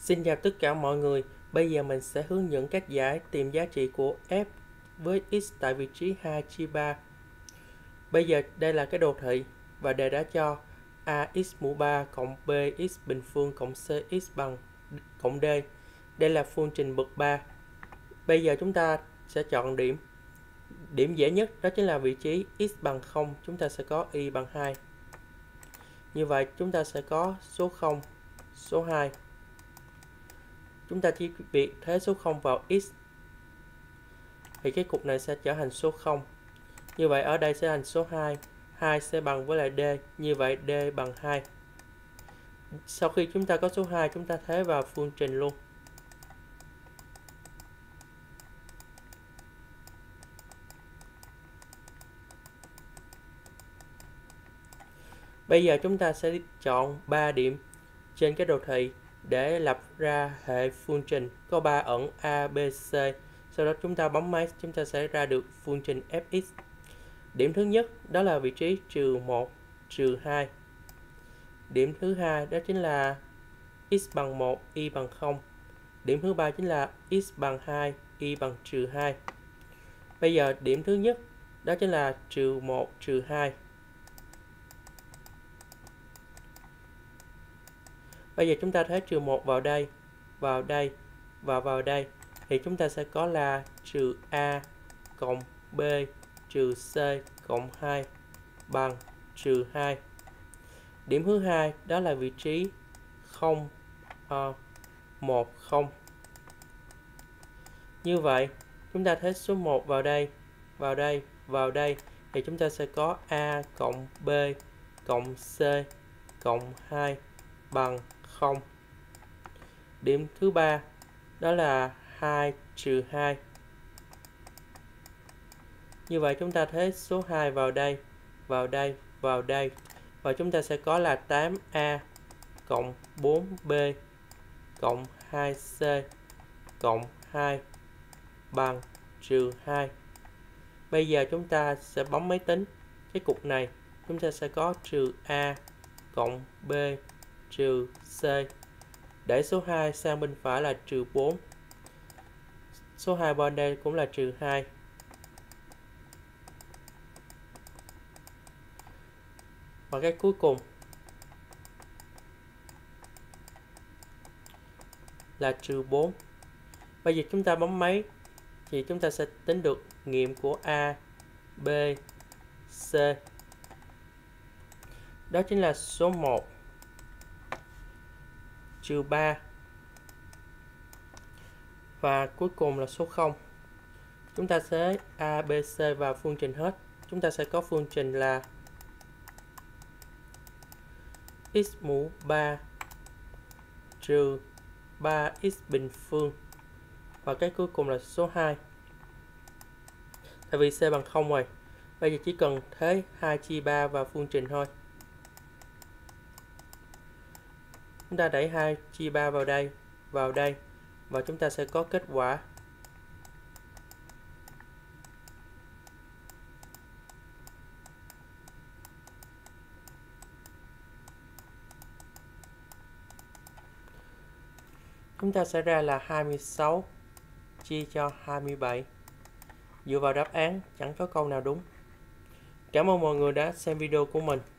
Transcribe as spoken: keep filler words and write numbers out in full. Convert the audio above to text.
Xin chào tất cả mọi người. Bây giờ mình sẽ hướng dẫn cách giải tìm giá trị của f với x tại vị trí hai chia ba. Bây giờ đây là cái đồ thị và đề đã cho ax mũ ba cộng bx bình phương cộng cx bằng cộng d. Đây là phương trình bậc ba. Bây giờ chúng ta sẽ chọn điểm. Điểm dễ nhất đó chính là vị trí x bằng không, chúng ta sẽ có y bằng hai. Như vậy chúng ta sẽ có số không, số hai. Chúng ta chỉ việc thế số không vào x thì cái cục này sẽ trở thành số không. Như vậy ở đây sẽ thành số hai. hai sẽ bằng với lại d. Như vậy d bằng hai. Sau khi chúng ta có số hai, chúng ta thế vào phương trình luôn. Bây giờ chúng ta sẽ chọn ba điểm trên cái đồ thị để lập ra hệ phương trình có ba ẩn a, b, c. Sau đó chúng ta bấm máy, chúng ta sẽ ra được phương trình fx. Điểm thứ nhất đó là vị trí trừ một, trừ hai. Điểm thứ hai đó chính là x bằng một, y bằng không. Điểm thứ ba chính là x bằng hai, y bằng trừ hai. Bây giờ điểm thứ nhất đó chính là trừ một, trừ hai. Bây giờ chúng ta thế trừ một vào đây, vào đây và vào đây thì chúng ta sẽ có là trừ a cộng b trừ c cộng hai bằng trừ hai. Điểm thứ hai đó là vị trí không, một, không. Như vậy chúng ta thế số một vào đây, vào đây, vào đây thì chúng ta sẽ có a cộng b cộng c cộng hai bằng không. Điểm thứ ba đó là hai trừ hai. Như vậy chúng ta thế số hai vào đây, vào đây, vào đây và chúng ta sẽ có là tám a cộng bốn b cộng hai c cộng hai bằng trừ hai. Bây giờ chúng ta sẽ bấm máy tính. Cái cục này chúng ta sẽ có trừ a cộng b trừ c. Để số hai sang bên phải là trừ bốn. Số hai bên đây cũng là trừ hai. Và cái cuối cùng là trừ bốn. Bây giờ chúng ta bấm máy thì chúng ta sẽ tính được nghiệm của A, B, C. Đó chính là số một, trừ ba và cuối cùng là số không. Chúng ta sẽ A, B, C vào phương trình hết. Chúng ta sẽ có phương trình là x mũ ba trừ ba x bình phương và cái cuối cùng là số hai. Tại vì c bằng không rồi. Bây giờ chỉ cần thế hai chia ba vào phương trình thôi. Chúng ta đẩy hai chia ba vào đây, vào đây và chúng ta sẽ có kết quả chúng ta sẽ ra là hai mươi sáu chia cho hai mươi bảy. Dựa vào đáp án chẳng có câu nào đúng. Cảm ơn mọi người đã xem video của mình.